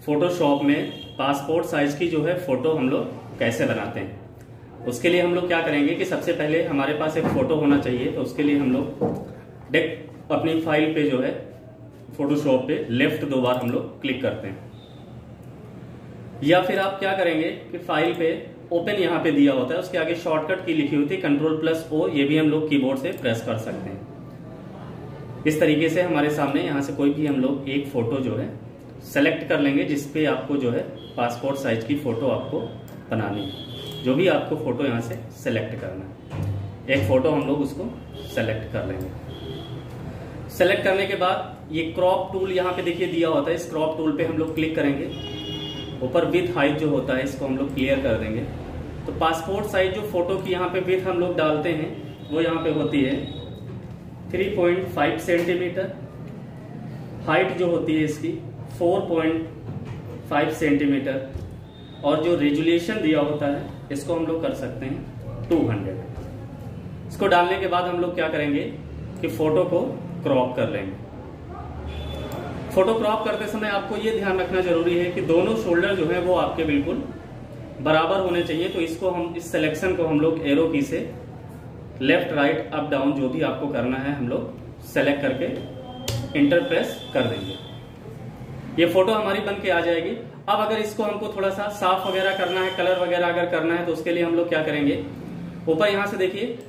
Photoshop में passport size की जो है फोटो हम लोग कैसे बनाते हैं। उसके लिए हम लोग क्या करेंगे कि सबसे पहले हमारे पास एक फोटो होना चाहिए। तो उसके लिए हम लोग अपनी फाइल पे जो है फोटोशॉप पे लेफ्ट 2 बार हम लोग क्लिक करते हैं, या फिर आप क्या करेंगे कि फाइल पे ओपन यहाँ पे दिया होता है, उसके आगे शॉर्टकट की लिखी होती है Ctrl+O, ये भी हम लोग कीबोर्ड से प्रेस कर सकते हैं। इस तरीके से हमारे सामने यहाँ से कोई भी हम लोग एक फोटो जो है सेलेक्ट कर लेंगे, जिसपे आपको जो है पासपोर्ट साइज की फोटो आपको बनानी है। जो भी आपको फोटो यहाँ से सेलेक्ट करना है, एक फोटो हम लोग उसको सेलेक्ट कर लेंगे। सेलेक्ट करने के बाद ये क्रॉप टूल यहाँ पे देखिए दिया होता है, इस क्रॉप टूल पे हम लोग क्लिक करेंगे। ऊपर विथ हाइट जो होता है इसको हम लोग क्लियर कर देंगे। तो पासपोर्ट साइज जो फोटो की यहाँ पे विथ हम लोग डालते हैं वो यहाँ पे होती है 3.5 सेंटीमीटर। हाइट जो होती है इसकी 4.5 सेंटीमीटर, और जो रेजुलेशन दिया होता है इसको हम लोग कर सकते हैं 200। इसको डालने के बाद हम लोग क्या करेंगे कि फोटो को क्रॉप कर लेंगे। फोटो क्रॉप करते समय आपको ये ध्यान रखना जरूरी है कि दोनों शोल्डर जो है वो आपके बिल्कुल बराबर होने चाहिए। तो इसको हम इस सिलेक्शन को हम लोग एरो की से लेफ्ट राइट अप डाउन जो भी आपको करना है हम लोग सेलेक्ट करके इंटर प्रेस कर देंगे। ये फोटो हमारी बन के आ जाएगी। अब अगर इसको हमको थोड़ा सा साफ वगैरह करना है, कलर वगैरह अगर करना है, तो उसके लिए हम लोग क्या करेंगे, ऊपर यहाँ से देखिए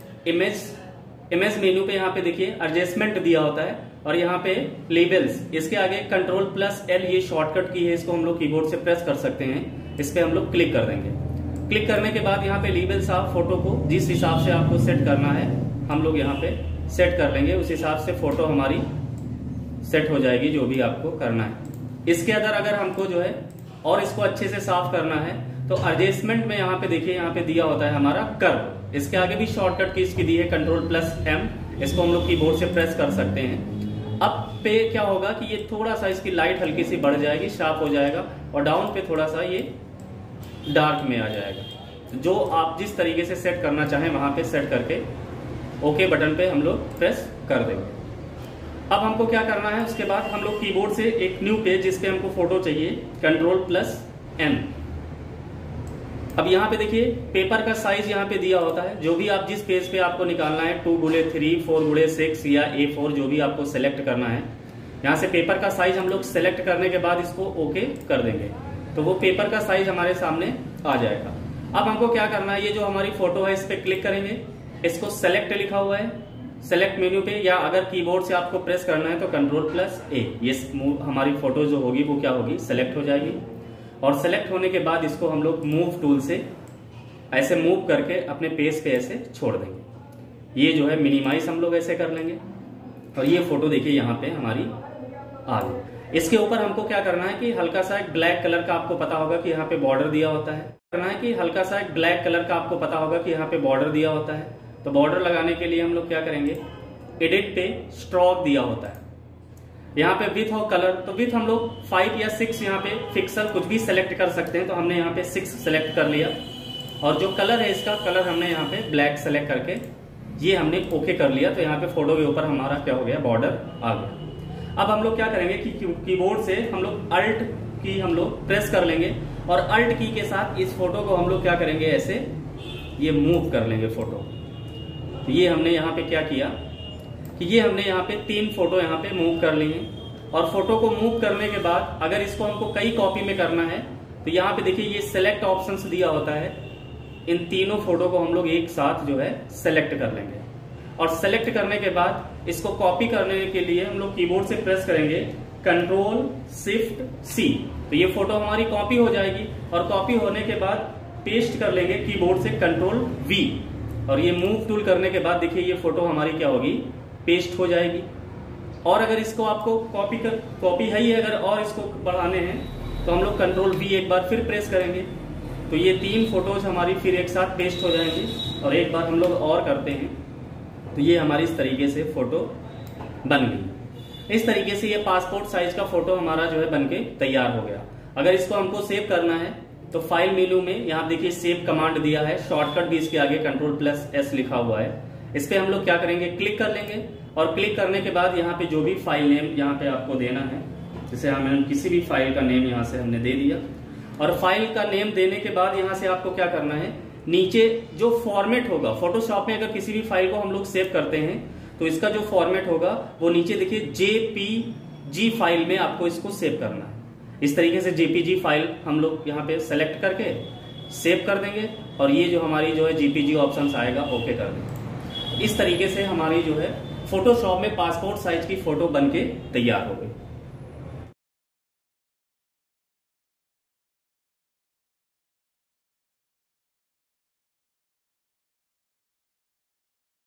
इमेज मेन्यू पे यहाँ पे देखिए एडजस्टमेंट दिया होता है, और यहाँ पे लेबल्स, इसके आगे Ctrl+L ये शॉर्टकट की है, इसको हम लोग कीबोर्ड से प्रेस कर सकते हैं। इस पे हम लोग क्लिक कर देंगे। क्लिक करने के बाद यहाँ पे लेबल्स आप फोटो को जिस हिसाब से आपको सेट करना है हम लोग यहाँ पे सेट कर लेंगे। उस हिसाब से फोटो हमारी सेट हो जाएगी जो भी आपको करना है। इसके अगर हमको जो है और इसको अच्छे से साफ करना है तो एडजस्टमेंट में यहाँ पे देखिए यहाँ पे दिया होता है हमारा कर्व, इसके आगे भी शॉर्टकट की इसकी दी है Ctrl+M, इसको हम लोग कीबोर्ड से प्रेस कर सकते हैं। अब पे क्या होगा कि ये थोड़ा सा इसकी लाइट हल्की सी बढ़ जाएगी, शार्प हो जाएगा, और डाउन पे थोड़ा सा ये डार्क में आ जाएगा। जो आप जिस तरीके से सेट करना चाहें वहां पे सेट करके ओके बटन पे हम लोग प्रेस कर देंगे। अब हमको क्या करना है, उसके बाद हम लोग कीबोर्ड से एक न्यू पेज जिसपे हमको फोटो चाहिए Ctrl+N। अब यहाँ पे देखिए पेपर का साइज यहाँ पे दिया होता है, जो भी आप जिस पेज पे आपको निकालना है 2x3, 4x6 या A4 जो भी आपको सेलेक्ट करना है, यहाँ से पेपर का साइज हम लोग सेलेक्ट करने के बाद इसको ओके कर देंगे तो वो पेपर का साइज हमारे सामने आ जाएगा। अब हमको क्या करना है, ये जो हमारी फोटो है इस पे क्लिक करेंगे, इसको सेलेक्ट लिखा हुआ है सेलेक्ट मेन्यू पे, या अगर कीबोर्ड से आपको प्रेस करना है तो Ctrl+A, ये हमारी फोटो जो होगी वो क्या होगी, सेलेक्ट हो जाएगी। और सेलेक्ट होने के बाद इसको हम लोग मूव टूल से ऐसे मूव करके अपने पेज पे ऐसे छोड़ देंगे। ये जो है मिनिमाइज हम लोग ऐसे कर लेंगे, और ये फोटो देखिए यहाँ पे हमारी आ गई। इसके ऊपर हमको क्या करना है कि हल्का सा एक ब्लैक कलर का, आपको पता होगा कि यहाँ पे बॉर्डर दिया होता है, करना है कि हल्का सा एक ब्लैक कलर का, आपको पता होगा कि यहाँ पे बॉर्डर दिया होता है। तो बॉर्डर लगाने के लिए हम लोग क्या करेंगे, एडिट पे स्ट्रोक दिया होता है, यहाँ पे विथ और कलर, तो विथ हम लोग 5 या 6 यहाँ पे पिक्सल कुछ भी सेलेक्ट कर सकते हैं। तो हमने यहाँ पे 6 सेलेक्ट कर लिया, और जो कलर है इसका कलर हमने यहाँ पे ब्लैक सेलेक्ट करके ये हमने ओके कर लिया। तो यहाँ पे फोटो के ऊपर हमारा क्या हो गया, बॉर्डर आ गया। अब हम लोग क्या करेंगे कि कीबोर्ड से हम लोग अल्ट की हम लोग प्रेस कर लेंगे, और अल्ट की के साथ इस फोटो को हम लोग क्या करेंगे, ऐसे ये मूव कर लेंगे फोटो। तो ये हमने यहाँ पे क्या किया कि ये हमने यहाँ पे 3 फोटो यहाँ पे मूव कर ली हैं। और फोटो को मूव करने के बाद अगर इसको हमको कई कॉपी में करना है तो यहाँ पे देखिए ये सिलेक्ट ऑप्शंस दिया होता है, इन तीनों फोटो को हम लोग एक साथ जो है सेलेक्ट कर लेंगे। और सेलेक्ट करने के बाद इसको कॉपी करने के लिए हम लोग कीबोर्ड से प्रेस करेंगे Ctrl+Shift+C, तो ये फोटो हमारी कॉपी हो जाएगी। और कॉपी होने के बाद पेस्ट कर लेंगे कीबोर्ड से Ctrl+V, और ये मूव टूल करने के बाद देखिए ये फोटो हमारी क्या होगी, पेस्ट हो जाएगी। और अगर इसको आपको कॉपी है ही अगर और इसको बढ़ाने हैं तो हम लोग Ctrl+V एक बार फिर प्रेस करेंगे, तो ये 3 फोटोज हमारी फिर एक साथ पेस्ट हो जाएंगी। और एक बार हम लोग और करते हैं तो ये हमारी इस तरीके से फोटो बन गई। इस तरीके से ये पासपोर्ट साइज का फोटो हमारा जो है बनके तैयार हो गया। अगर इसको हमको सेव करना है तो फाइल मेन्यू में यहाँ देखिए सेव कमांड दिया है, शॉर्टकट भी इसके आगे Ctrl+S लिखा हुआ है। इस पे हम लोग क्या करेंगे, क्लिक कर लेंगे, और क्लिक करने के बाद यहाँ पे जो भी फाइल नेम यहाँ पे आपको देना है जैसे हमने किसी भी फाइल का नेम यहाँ से हमने दे दिया, और फाइल का नेम देने के बाद यहाँ से आपको क्या करना है, नीचे जो फॉर्मेट होगा, फोटोशॉप में अगर किसी भी फाइल को हम लोग सेव करते हैं तो इसका जो फॉर्मेट होगा वो नीचे देखिए जेपीजी फाइल में आपको इसको सेव करना है। इस तरीके से जेपीजी फाइल हम लोग यहाँ पे सेलेक्ट करके सेव कर देंगे, और ये जो हमारी जो है जेपीजी ऑप्शन आएगा ओके कर देंगे। इस तरीके से हमारी जो है फोटोशॉप में पासपोर्ट साइज की फोटो बनके तैयार हो गई।